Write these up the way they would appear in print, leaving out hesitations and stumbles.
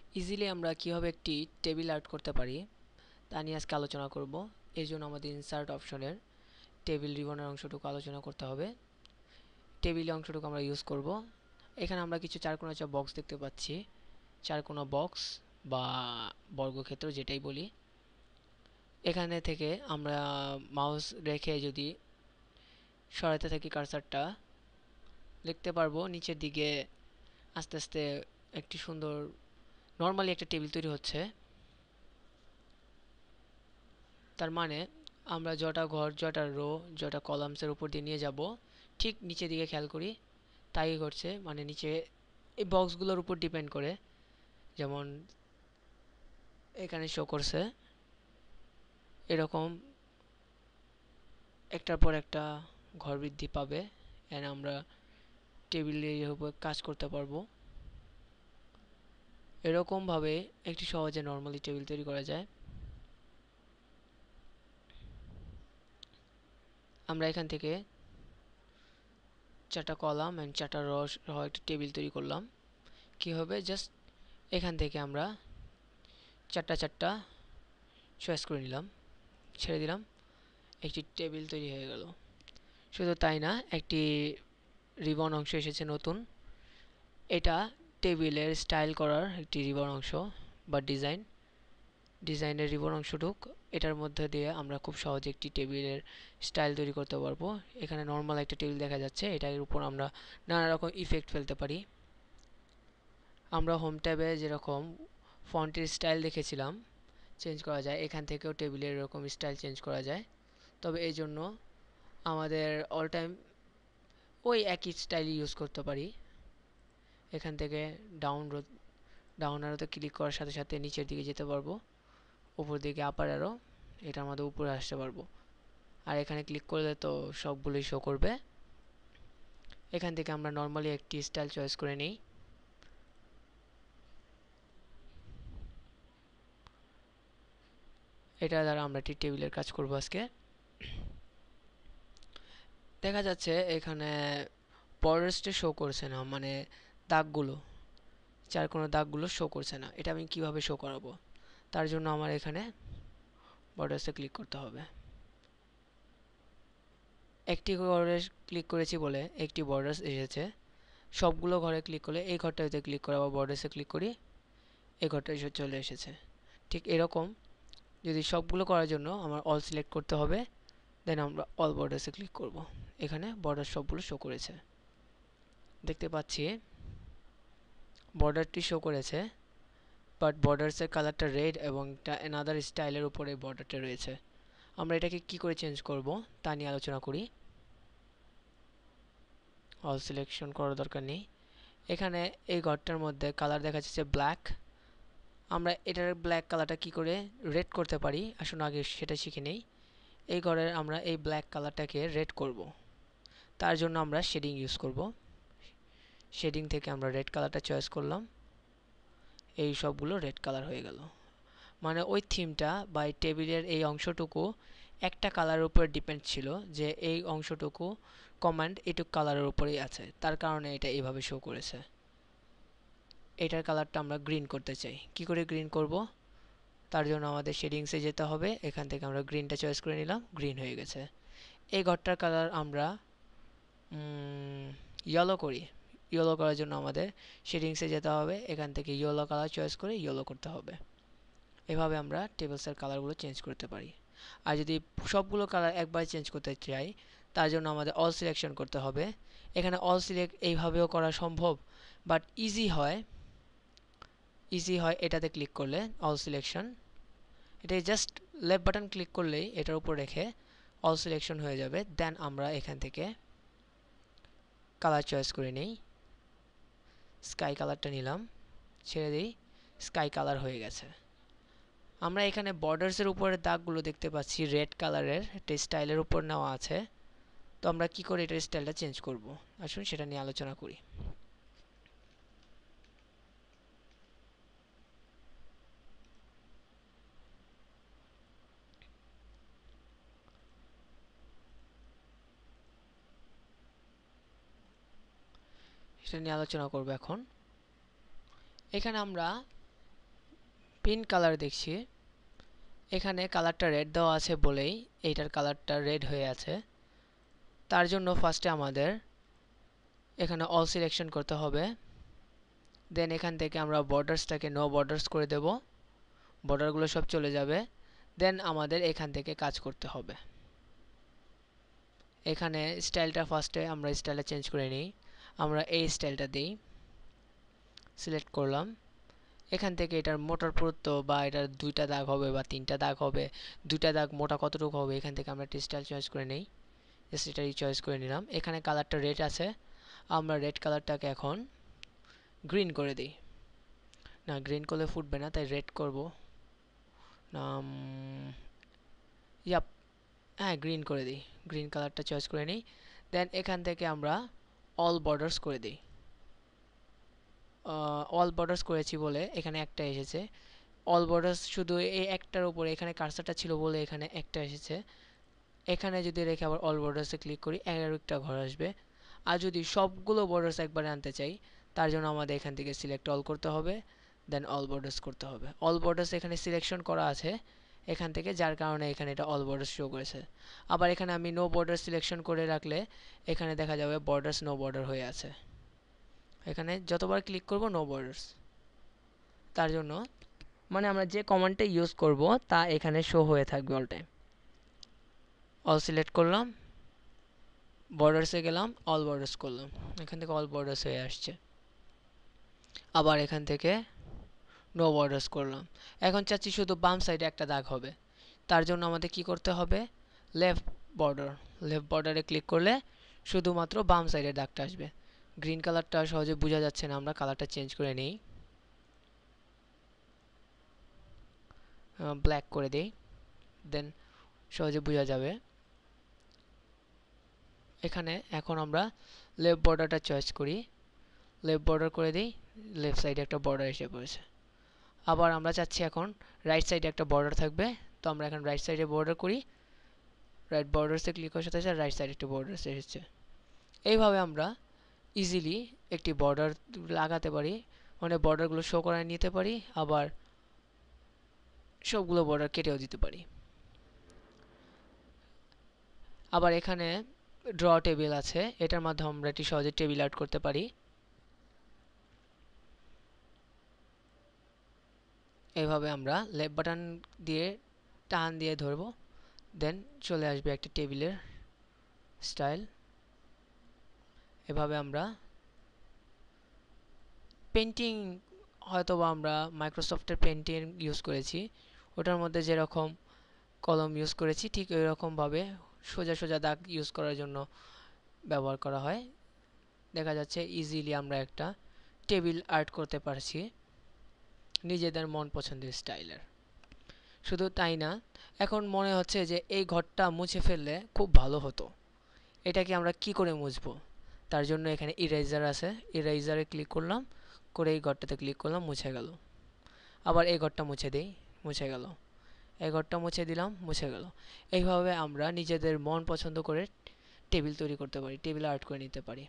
Easily আমরা কিভাবে একটি টেবিল আর্ট করতে পারি তা নিয়ে আজকে আলোচনা করব। এর জন্য আমাদের ইনসার্ট অপশনের টেবিল রিবনের অংশটুকু আলোচনা করতে হবে। টেবিলের অংশটুকু আমরা ইউজ করব। এখানে আমরা কিছু চারকোনা বক্স দেখতে পাচ্ছি। চারকোনা বক্স বা বর্গক্ষেত্র যেটাই বলি। এখানে থেকে আমরা মাউস রেখে যদি সরাতে থাকি কার্সারটা, দেখতে পারবো নিচের দিকে আস্তে আস্তে একটি সুন্দর নর্মালি একটা টেবিল তৈরি হচ্ছে। তার মানে আমরা যটা ঘর, যটা রো, যটা কলামসের উপর দিয়ে নিয়ে যাব, ঠিক নিচের দিকে খেয়াল করি তাই ঘটছে। মানে নিচে এই বক্সগুলোর উপর ডিপেন্ড করে, যেমন এখানে শো করছে এরকম একটার পর একটা ঘর বৃদ্ধি পাবে। এন্ড আমরা টেবিলের উপর কাজ করতে পারবো। এরকমভাবে একটি সহজে নর্মালি টেবিল তৈরি করা যায়। আমরা এখান থেকে চারটা কলাম অ্যান্ড চারটা রস সহ একটা টেবিল তৈরি করলাম। কি হবে, জাস্ট এখান থেকে আমরা চারটা চারটা চয়েস করে নিলাম, ছেড়ে দিলাম, একটি টেবিল তৈরি হয়ে গেল। শুধু তাই না, একটি রিবন অংশ এসেছে নতুন। এটা টেবিলের স্টাইল করার একটি রিবন অংশ বা ডিজাইনের রিবন অংশটুক। এটার মধ্যে দিয়ে আমরা খুব সহজে একটি টেবিলের স্টাইল তৈরি করতে পারবো। এখানে নর্মাল একটা টেবিল দেখা যাচ্ছে, এটার উপর আমরা নানা রকম ইফেক্ট ফেলতে পারি। আমরা হোম ট্যাবে যেরকম ফন্টের স্টাইল দেখেছিলাম চেঞ্জ করা যায়, এখান থেকেও টেবিলের এরকম স্টাইল চেঞ্জ করা যায়। তবে এই জন্য আমাদের অল টাইম ওই একই স্টাইল ইউজ করতে পারি। এখান থেকে ডাউন অ্যারোতে ক্লিক করার সাথে সাথে নিচের দিকে যেতে পারবো, উপর দিকে আপার অ্যারো, এটা আমাদের উপরে আসতে পারবো। আর এখানে ক্লিক করলে তো সবগুলোই শো করবে। এখান থেকে আমরা নর্মালি একটি স্টাইল চয়েস করে নিই। এটা দ্বারা আমরা একটি টেবিলের কাজ করব আজকে। দেখা যাচ্ছে এখানে বর্ডার্সটা শো করছে না, মানে দাগগুলো, চার কোনো দাগগুলো শো করছে না। এটা আমি কিভাবে শো করাবো? তার জন্য আমার এখানে বর্ডার্সে ক্লিক করতে হবে। একটি ঘরে ক্লিক করেছি বলে একটি বর্ডার্স এসেছে। সবগুলো ঘরে ক্লিক করলে এই ঘরটাতে ক্লিক করে আবার বর্ডার্সে ক্লিক করি, এই ঘরটা চলে এসেছে। ঠিক এরকম যদি সবগুলো করার জন্য আমার অল সিলেক্ট করতে হবে, দেন আমরা অল বর্ডার্সে ক্লিক করব। এখানে বর্ডার সবগুলো শো করেছে, দেখতে পাচ্ছি বর্ডারটি শো করেছে, বাট বর্ডার্সের কালারটা রেড এবং একটা অ্যানাদার স্টাইলের উপরে বর্ডারটা রয়েছে। আমরা এটাকে কি করে চেঞ্জ করব তা নিয়ে আলোচনা করি। অল সিলেকশন করার দরকার নেই। এখানে এই ঘরটার মধ্যে কালার দেখা যাচ্ছে ব্ল্যাক। আমরা এটার ব্ল্যাক কালারটা কি করে রেড করতে পারি আসুন আগে সেটা শিখে নেই। এই ঘরের আমরা এই ব্ল্যাক কালারটাকে রেড করব। তার জন্য আমরা শেডিং ইউজ করব। শেডিং থেকে আমরা রেড কালারটা চয়েস করলাম, এই সবগুলো রেড কালার হয়ে গেল। মানে ওই থিমটা বা এই টেবিলের এই অংশটুকু একটা কালারের উপর ডিপেন্ড ছিল, যে এই অংশটুকু কমান্ড এটুকু কালারের উপরেই আছে, তার কারণে এটা এইভাবে শো করেছে। এটার কালারটা আমরা গ্রিন করতে চাই, কি করে গ্রিন করব? তার জন্য আমাদের শেডিংসে যেতে হবে, এখান থেকে আমরা গ্রিনটা চয়েস করে নিলাম, গ্রিন হয়ে গেছে। এই ঘরটার কালার আমরা ইয়েলো করি। ইয়েলো করার জন্য আমাদের শেডিংসে যেতে হবে, এখান থেকে ইয়েলো কালার চয়েস করে ইয়েলো করতে হবে। এভাবে আমরা টেবিলসের কালারগুলো চেঞ্জ করতে পারি। আর যদি সবগুলো কালার একবার চেঞ্জ করতে চাই, তার জন্য আমাদের অল সিলেকশন করতে হবে। এখানে অল সিলেক্ট এইভাবেও করা সম্ভব, বাট ইজি হয় এটাতে ক্লিক করলে অল সিলেকশন। এটাই জাস্ট লেফট বাটন ক্লিক করলেই এটার উপর রেখে অল সিলেকশন হয়ে যাবে। দেন আমরা এখান থেকে কালার চয়েস করে নিই, স্কাই কালারটা নিলাম, ছেড়ে দিই, স্কাই কালার হয়ে গেছে। আমরা এখানে বর্ডার্সের উপরে দাগগুলো দেখতে পাচ্ছি রেড কালারের একটা স্টাইলের উপর নেওয়া আছে। তো আমরা কি করে এটার স্টাইলটা চেঞ্জ করব আসুন সেটা নিয়ে আলোচনা করি। সেটা নিয়ে আলোচনা করব এখন। এখানে আমরা পিন কালার দেখছি এখানে কালারটা রেড দেওয়া আছে বলেই এইটার কালারটা রেড হয়ে আছে। তার জন্য ফার্স্টে আমাদের এখানে অল সিলেকশন করতে হবে। দেন এখান থেকে আমরা বর্ডার্সটাকে নো বর্ডার্স করে দেব, বর্ডারগুলো সব চলে যাবে। দেন আমাদের এখান থেকে কাজ করতে হবে। এখানে স্টাইলটা ফার্স্টে আমরা স্টাইলটা চেঞ্জ করে নিই। আমরা এই স্টাইলটা দিই, সিলেক্ট করলাম। এখান থেকে এটার মোটার পুরুত্ব বা এটার 2টা দাগ হবে বা 3টা দাগ হবে, 2টা দাগ মোটা কতটুকু হবে, এখান থেকে আমরা একটা স্টাইল চয়েস করে নিই। এটাই চয়েস করে নিলাম। এখানে কালারটা রেড আছে, আমরা রেড কালারটাকে এখন গ্রিন করে দিই। না, গ্রিন করলে ফুটবে না, তাই রেড করব। ইয়াপ, হ্যাঁ গ্রিন করে দিই। গ্রিন কালারটা চয়েস করে নিই। দেন এখান থেকে আমরা অল বর্ডার্স করে দিই। অল বর্ডার্স করেছি বলে এখানে একটা এসেছে। অল বর্ডার্স শুধু এই একটার উপরে, এখানে কার্সারটা ছিল বলে এখানে একটা এসেছে। এখানে যদি রেখে আবার অল বর্ডার্সে ক্লিক করি, 11টা ঘর আসবে। আর যদি সবগুলো বর্ডার্স একবারে আনতে চাই, তার জন্য আমাদের এখান থেকে সিলেক্ট অল করতে হবে, দেন অল বর্ডার্স করতে হবে। অল বর্ডার্স এখানে সিলেকশন করা আছে এখান থেকে, যার কারণে এখানে এটা অল বর্ডার্স শো করেছে। আবার এখানে আমি নো বর্ডার সিলেকশন করে রাখলে এখানে দেখা যাবে বর্ডার্স নো বর্ডার হয়ে আছে। এখানে যতবার ক্লিক করব নো বর্ডার্স। তার জন্য মানে আমরা যে কমান্ডটা ইউজ করব তা এখানে শো হয়ে থাকবে অল টাইম। অল সিলেক্ট করলাম, বর্ডার্সে গেলাম, অল বর্ডার্স করলাম, এখান থেকে অল বর্ডার্স হয়ে আসছে। আবার এখান থেকে নো বর্ডার্স করলাম। এখন চাচ্ছি শুধু বাম সাইডে একটা দাগ হবে। তার জন্য আমাদের কি করতে হবে, লেফট বর্ডার, লেফট বর্ডারে ক্লিক করলে শুধুমাত্র বাম সাইডের দাগটা আসবে। গ্রিন কালারটা সহজে বোঝা যাচ্ছে না, আমরা কালারটা চেঞ্জ করে নিই, ব্ল্যাক করে দিই, দেন সহজে বোঝা যাবে। এখানে এখন আমরা লেফট বর্ডারটা চয়েস করি, লেফট বর্ডার করে দিই, লেফট সাইডে একটা বর্ডার এসে পড়েছে। আবার আমরা চাচ্ছি এখন রাইট সাইডে একটা বর্ডার থাকবে, তো আমরা এখন রাইট সাইডে বর্ডার করি, রাইট বর্ডার্সে ক্লিক করার সাথে সাথে রাইট সাইডে একটা বর্ডার এসেছে। এইভাবে আমরা ইজিলি একটি বর্ডার লাগাতে পারি, মানে বর্ডারগুলো শো করায় নিতে পারি, আবার সবগুলো বর্ডার কেটেও দিতে পারি। আবার এখানে ড্র টেবিল আছে, এটার মাধ্যমে আমরা একটি সহজে টেবিল আউট করতে পারি। এইভাবে আমরা লেফট বাটন দিয়ে টান দিয়ে ধরবো, দেন চলে আসবে একটা টেবিলের স্টাইল। এভাবে আমরা পেন্টিং, হয়তোবা আমরা মাইক্রোসফটের পেন্টিং ইউজ করেছি, ওটার মধ্যে যেরকম কলম ইউজ করেছি ঠিক ওই রকমভাবে সোজা সোজা দাগ ইউজ করার জন্য ব্যবহার করা হয়। দেখা যাচ্ছে ইজিলি আমরা একটা টেবিল আর্ট করতে পারছি নিজেদের মন পছন্দের স্টাইলের। শুধু তাই না, এখন মনে হচ্ছে যে এই ঘরটা মুছে ফেললে খুব ভালো হতো, এটাকে আমরা কি করে মুছবো। তার জন্য এখানে ইরেজার আছে, ইরেজারে ক্লিক করলাম, করে এই ঘরটাতে ক্লিক করলাম, মুছে গেল। আবার এই ঘরটা মুছে দিই, মুছে গেল। এই ঘরটা মুছে দিলাম, মুছে গেল। এইভাবে আমরা নিজেদের মন পছন্দ করে টেবিল তৈরি করতে পারি, টেবিল আর্ট করে নিতে পারি।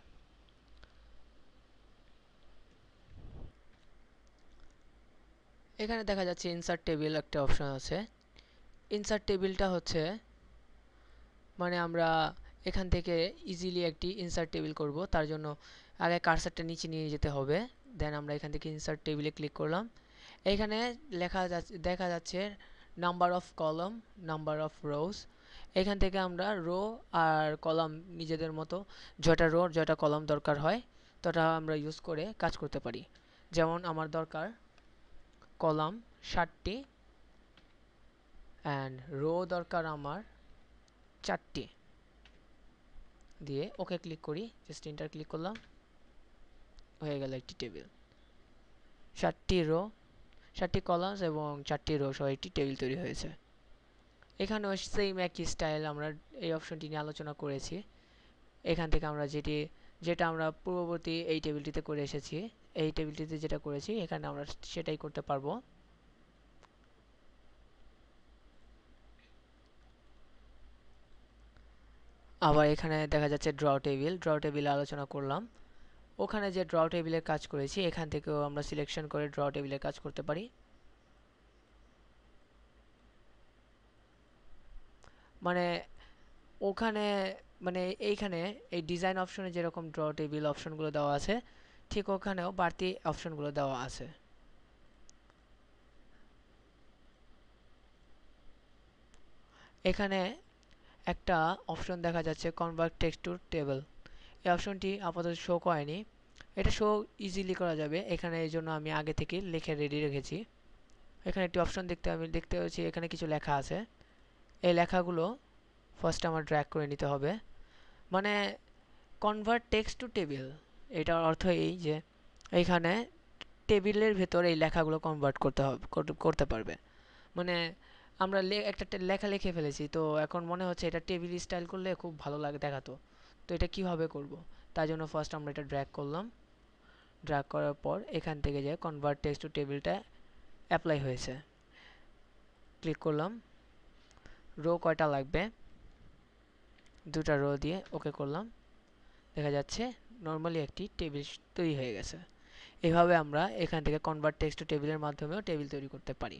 এখানে দেখা যাচ্ছে ইনসার্ট টেবিল একটা অপশন আছে। ইনসার্ট টেবিলটা হচ্ছে মানে আমরা এখান থেকে ইজিলি একটি ইনসার্ট টেবিল করব, তার জন্য আগে কার্সারটা নিচে নিয়ে যেতে হবে, দেন আমরা এখান থেকে ইনসার্ট টেবিলে ক্লিক করলাম। এখানে দেখা যাচ্ছে number of column, number of rows. এখান থেকে আমরা রো আর কলাম নিজেদের মতো যটা রো যটা কলাম দরকার হয় তটা আমরা ইউজ করে কাজ করতে পারি। যেমন আমার দরকার কলাম 60টি অ্যান্ড রো দরকার আমার 4টি, দিয়ে ওকে ক্লিক করি, জাস্ট এন্টার ক্লিক করলাম, হয়ে গেল একটি টেবিল। 7টি রো, 7টি কলামস এবং 4টি রো সহ একটি টেবিল তৈরি হয়েছে। এখানেও সেম একই স্টাইল আমরা এই অপশনটি নিয়ে আলোচনা করেছি। এখান থেকে আমরা যেটা আমরা পূর্ববর্তী এই টেবিলটিতে করে এসেছি, এই টেবিলটিতে যেটা করেছি এখানে আমরা সেটাই করতে পারবো। আবার এখানে দেখা যাচ্ছে ড্র টেবিল, ড্র টেবিলে আলোচনা করলাম। ওখানে যে ড্র টেবিলের কাজ করেছি এখান থেকেও আমরা সিলেকশন করে ড্র টেবিলের কাজ করতে পারি। মানে ওখানে মানে এইখানে এই ডিজাইন অপশনে যেরকম ড্র টেবিল অপশনগুলো দেওয়া আছে, ঠিক ওখানেও বাড়তি অপশনগুলো দেওয়া আছে। এখানে একটা অপশন দেখা যাচ্ছে কনভার্ট টেক্সট টু টেবল। এই অপশনটি আপাতত শো করেনি, এটা শো ইজিলি করা যাবে। এখানে এই জন্য আমি আগে থেকে লিখে রেডি রেখেছি। এখানে একটি অপশন দেখতে পাচ্ছি, এখানে কিছু লেখা আছে। এই লেখাগুলো ফার্স্ট আমার ড্র্যাগ করে নিতে হবে। মানে কনভার্ট টেক্সট টু টেবিল, এটার অর্থ এই যে এইখানে টেবিলের ভেতর এই লেখাগুলো কনভার্ট করতে পারবে। মানে আমরা একটা লেখা লিখে ফেলেছি, তো এখন মনে হচ্ছে এটা টেবিল স্টাইল করলে খুব ভালো লাগে দেখাতো। তো এটা কিভাবে করব, তার জন্য ফার্স্ট আমরা এটা ড্র্যাগ করলাম। ড্র্যাগ করার পর এখান থেকে যে কনভার্ট টেক্সট টু টেবিলটা অ্যাপ্লাই হয়েছে, ক্লিক করলাম। রো কয়টা লাগবে, দুটা রো দিয়ে ওকে করলাম। দেখা যাচ্ছে নর্মালি একটি টেবিল তৈরি হয়ে গেছে। এভাবে আমরা এখান থেকে কনভার্ট টেক্সট টু টেবিলের মাধ্যমেও টেবিল তৈরি করতে পারি।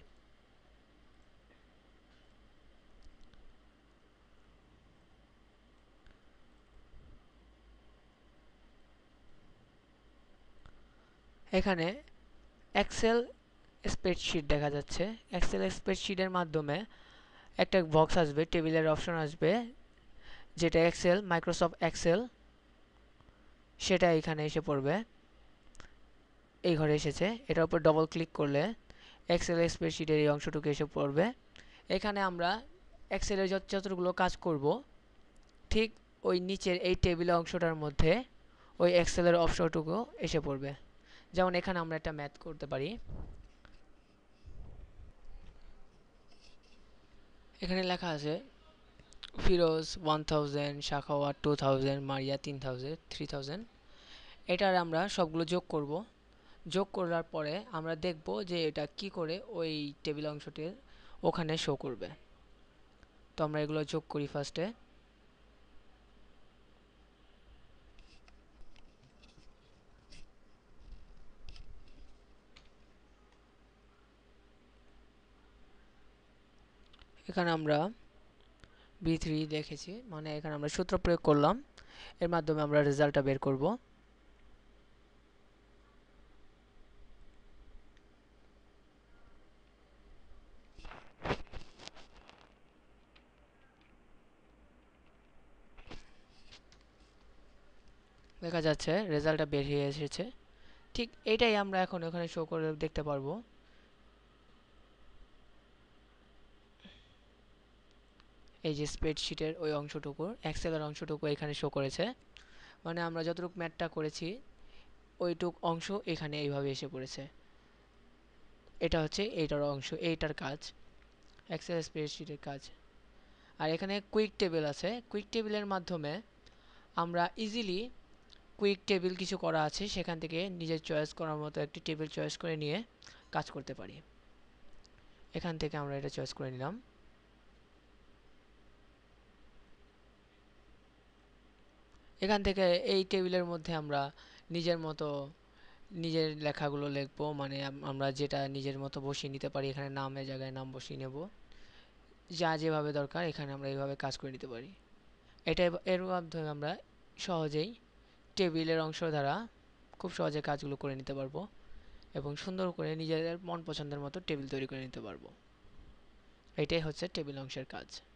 এখানে এক্সেল স্প্রেডশিট দেখা যাচ্ছে। এক্সেল স্প্রেডশিটের মাধ্যমে একটা বক্স আসবে, টেবিলের অপশন আসবে, যেটা এক্সেল মাইক্রোসফট এক্সেল, সেটা এখানে এসে পড়বে। এই ঘরে এসেছে, এটার উপর ডবল ক্লিক করলে এক্সেল স্প্রেডশিটের এই অংশটুকু এসে পড়বে। এখানে আমরা এক্সেলের যতগুলো কাজ করব, ঠিক ওই নিচের এই টেবিলের অংশটার মধ্যে ওই এক্সেলের অংশটুকু এসে পড়বে। যেমন এখানে আমরা একটা ম্যাথ করতে পারি। এখানে লেখা আছে ফিরোজ 1000, শাখাওয়াত 2000, মারিয়া 3000, 3000। এটার আমরা সবগুলো যোগ করব। যোগ করার পরে আমরা দেখব যে এটা কি করে ওই টেবিল অংশটির ওখানে শো করবে। তো আমরা এগুলো যোগ করি ফার্স্টে। এখানে আমরা B3 দেখেছি, মানে এখানে আমরা সূত্র প্রয়োগ করলাম, এর মাধ্যমে আমরা রেজাল্টটা বের করব। দেখা যাচ্ছে রেজাল্টটা বের হয়ে এসেছে। ঠিক এটাই আমরা এখন ওখানে শো করে দেখতে পারবো। এই যে স্প্রেডশিটের ওই অংশটুকু, এক্সেলের অংশটুকু এখানে শো করেছে। মানে আমরা যতটুকু ম্যাথটা করেছি ওইটুক অংশ এখানে এইভাবে এসে পড়েছে। এটা হচ্ছে এইটার অংশ, এইটার কাজ, এক্সেল স্প্রেডশিটের কাজ। আর এখানে কুইক টেবিল আছে। কুইক টেবিলের মাধ্যমে আমরা ইজিলি কুইক টেবিল কিছু করা আছে সেখান থেকে নিজের চয়েস করার মতো একটি টেবিল চয়েস করে নিয়ে কাজ করতে পারি। এখান থেকে আমরা এটা চয়েস করে নিলাম। এখান থেকে এই টেবিলের মধ্যে আমরা নিজের মতো নিজের লেখাগুলো লিখবো, মানে আমরা যেটা নিজের মতো বসিয়ে নিতে পারি। এখানে নামের জায়গায় নাম বসিয়ে নেব, যা যেভাবে দরকার এখানে আমরা এইভাবে কাজ করে নিতে পারি। এর মাধ্যমে আমরা সহজেই টেবিলের অংশ দ্বারা খুব সহজে কাজগুলো করে নিতে পারবো এবং সুন্দর করে নিজেদের মন পছন্দের মতো টেবিল তৈরি করে নিতে পারবো। এটাই হচ্ছে টেবিল অংশের কাজ।